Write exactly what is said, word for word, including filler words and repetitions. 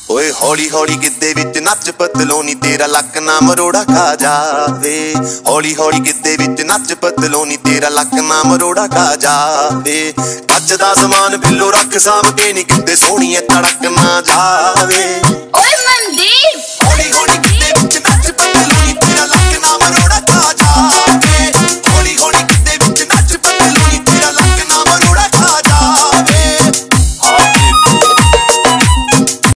ओए हौली हौली गिद्दे विच नच पतलोनी तेरा लक ना मरोड़ा खा जावे। हौली हौली गिद्दे विच नच पतलोनी तेरा लक ना मरोड़ा खा जावे। कच दा समान बिल्लो रख साम के नी गिद्दे सोहणीए तड़क ना जावे।